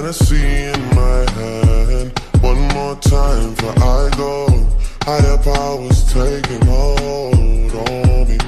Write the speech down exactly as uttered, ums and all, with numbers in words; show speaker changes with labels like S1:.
S1: Hennessy in my hand. One more time before I go. Higher powers taking hold on me.